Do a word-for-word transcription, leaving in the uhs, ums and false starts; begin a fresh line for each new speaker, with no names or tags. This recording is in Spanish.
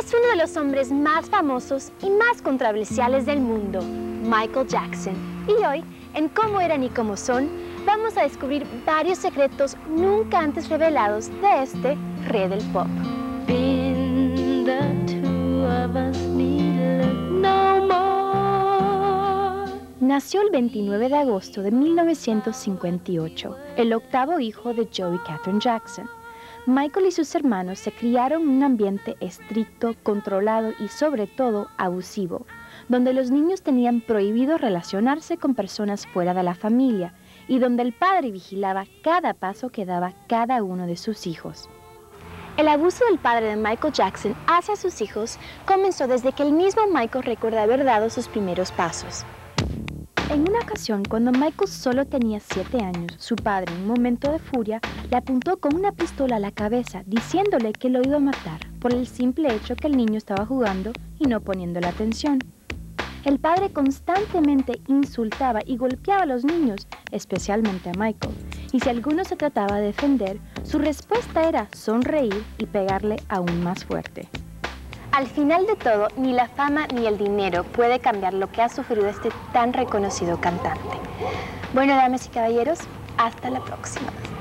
es uno de los hombres más famosos y más controversiales del mundo, Michael Jackson. Y hoy, en Cómo Eran y Cómo Son, vamos a descubrir varios secretos nunca antes revelados de este rey del pop.
Been the two of us need look no more.
Nació el veintinueve de agosto de mil novecientos cincuenta y ocho, el octavo hijo de Joe y Catherine Jackson. Michael y sus hermanos se criaron en un ambiente estricto, controlado y sobre todo abusivo, donde los niños tenían prohibido relacionarse con personas fuera de la familia y donde el padre vigilaba cada paso que daba cada uno de sus hijos. El abuso del padre de Michael Jackson hacia sus hijos comenzó desde que el mismo Michael recuerda haber dado sus primeros pasos. En una ocasión, cuando Michael solo tenía siete años, su padre, en un momento de furia, le apuntó con una pistola a la cabeza, diciéndole que lo iba a matar, por el simple hecho que el niño estaba jugando y no poniéndole atención. El padre constantemente insultaba y golpeaba a los niños, especialmente a Michael, y si alguno se trataba de defender, su respuesta era sonreír y pegarle aún más fuerte. Al final de todo, ni la fama ni el dinero puede cambiar lo que ha sufrido este tan reconocido cantante. Bueno, damas y caballeros, hasta la próxima.